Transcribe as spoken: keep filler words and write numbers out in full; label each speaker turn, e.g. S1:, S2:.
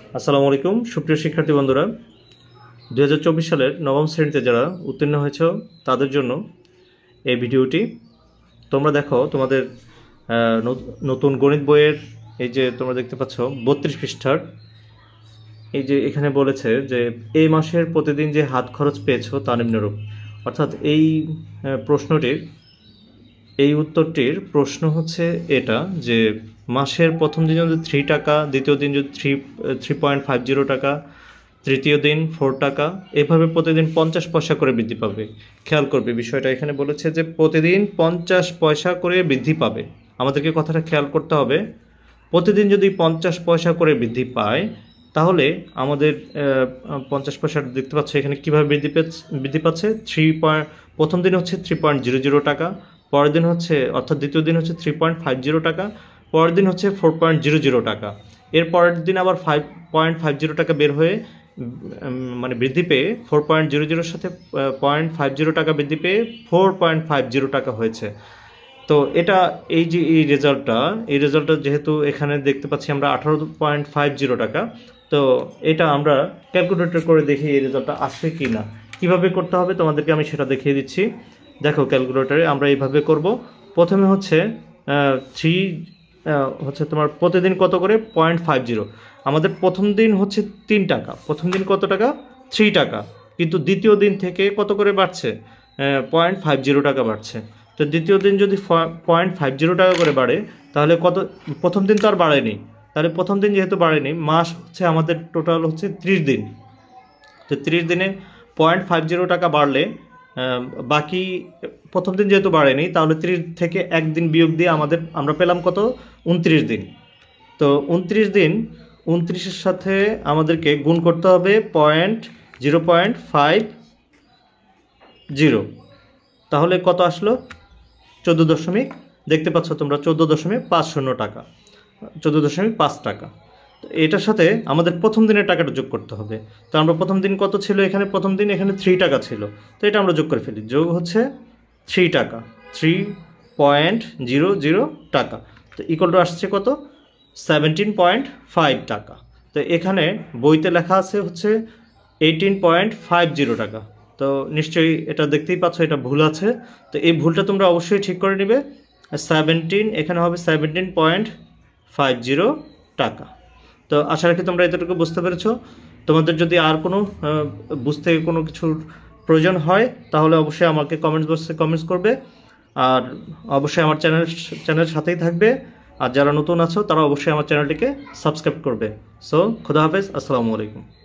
S1: আসসালামু আলাইকুম সুপ্রিয় শিক্ষার্থী বন্ধুরা, দুই হাজার চব্বিশ সালের নবম শ্রেণীতে যারা উত্তীর্ণ হয়েছ তাদের জন্য এই ভিডিওটি। তোমরা দেখো তোমাদের নতুন গণিত বইয়ের এই যে তোমরা দেখতে পাচ্ছ বত্রিশ পৃষ্ঠার এই যে এখানে বলেছে যে এই মাসের প্রতিদিন যে হাত খরচ পেয়েছো তা নিম্নরূপ। অর্থাৎ এই প্রশ্নটির এই উত্তরটির প্রশ্ন হচ্ছে এটা যে মাসের প্রথম দিন যদি থ্রি টাকা, দ্বিতীয় দিন যদি three three point five zero টাকা, তৃতীয় দিন ফোর টাকা, এভাবে প্রতিদিন পঞ্চাশ পয়সা করে বৃদ্ধি পাবে। খেয়াল করবে বিষয়টা এখানে বলেছে যে প্রতিদিন পঞ্চাশ পয়সা করে বৃদ্ধি পাবে। আমাদেরকে কথাটা খেয়াল করতে হবে, প্রতিদিন যদি পঞ্চাশ পয়সা করে বৃদ্ধি পায় তাহলে আমাদের পঞ্চাশ পয়সা দেখতে পাচ্ছ এখানে কীভাবে বৃদ্ধি বৃদ্ধি পাচ্ছে। থ্রি পয়েন্ট প্রথম দিন হচ্ছে থ্রি পয়েন্ট জিরো জিরো টাকা, পরের দিন হচ্ছে অর্থাৎ দ্বিতীয় দিন হচ্ছে থ্রি পয়েন্ট ফাইভ জিরো টাকা, পরের দিন হচ্ছে ফোর পয়েন্ট জিরো জিরো টাকা, এর পরের দিন আবার ফাইভ পয়েন্ট ফাইভ জিরো টাকা বের হয়ে মানে বৃদ্ধি পেয়ে ফোর পয়েন্ট জিরো জিরোর সাথে পয়েন্ট ফাইভ জিরো টাকা বৃদ্ধি পেয়ে ফোর পয়েন্ট ফাইভ জিরো টাকা হয়েছে। তো এটা এই যে এই রেজাল্টটা এই রেজাল্টটা যেহেতু এখানে দেখতে পাচ্ছি আমরা আঠারো পয়েন্ট ফাইভ জিরো টাকা, তো এটা আমরা ক্যালকুলেটর করে দেখি এই রেজাল্টটা আসে কি না। কীভাবে করতে হবে তোমাদেরকে আমি সেটা দেখিয়ে দিচ্ছি। দেখো ক্যালকুলেটরে আমরা এইভাবে করব। প্রথমে হচ্ছে থ্রি হচ্ছে তোমার প্রতিদিন কত করে পয়েন্ট ফাইভ জিরো, আমাদের প্রথম দিন হচ্ছে তিন টাকা, প্রথম দিন কত টাকা থ্রি টাকা, কিন্তু দ্বিতীয় দিন থেকে কত করে বাড়ছে পয়েন্ট ফাইভ জিরো টাকা বাড়ছে। তো দ্বিতীয় দিন যদি পয়েন্ট ফাইভ জিরো টাকা করে বাড়ে তাহলে কত, প্রথম দিন তো আর বাড়েনি, তাহলে প্রথম দিন যেহেতু বাড়েনি মাস হচ্ছে আমাদের টোটাল হচ্ছে ত্রিশ দিন। তো ত্রিশ দিনে পয়েন্ট ফাইভ জিরো টাকা বাড়লে বাকি প্রথম দিন যেহেতু বাড়েনি তাহলে ত্রিশ থেকে একদিন বিয়োগ দিয়ে আমাদের আমরা পেলাম কত উনত্রিশ দিন। তো উনত্রিশ দিন উনত্রিশের সাথে আমাদেরকে গুণ করতে হবে point zero point five zero, তাহলে কত আসলো চোদ্দো দশমিক দেখতে পাচ্ছ তোমরা চোদ্দো দশমিক পাঁচ শূন্য টাকা, চোদ্দো দশমিক পাঁচ টাকা। তো এটার সাথে আমাদের প্রথম দিনের টাকাটা যোগ করতে হবে। তো আমরা প্রথম দিন কত ছিল এখানে, প্রথম দিন এখানে থ্রি টাকা ছিল, তো এটা আমরা যোগ করে ফেলি। যোগ হচ্ছে থ্রি টাকা, থ্রি পয়েন্ট জিরো জিরো টাকা, তো ইকুয়াল টু আসছে কত সেভেন্টিন পয়েন্ট ফাইভ টাকা। তো এখানে বইতে লেখা আছে হচ্ছে এইটিন পয়েন্ট ফাইভ জিরো টাকা, তো নিশ্চয়ই এটা দেখতেই পাচ্ছ এটা ভুল আছে। তো এই ভুলটা তোমরা অবশ্যই ঠিক করে নেবে। সেভেন্টিন এখানে হবে সেভেন্টিন পয়েন্ট ফাইভ জিরো টাকা। তো আশা রাখি তোমরা এতটুকু বুঝতে পেরেছো। তোমাদের যদি আর কোনো বুঝতে কোনো কিছুর প্রয়োজন হয় তাহলে অবশ্যই আমাকে কমেন্টস বক্সে কমেন্টস করবে, আর অবশ্যই আমার চ্যানেল চ্যানেলের সাথেই থাকবে। আর যারা নতুন আছো তারা অবশ্যই আমার চ্যানেলটিকে সাবস্ক্রাইব করবে। সো খুদা হাফেজ, আসসালামু আলাইকুম।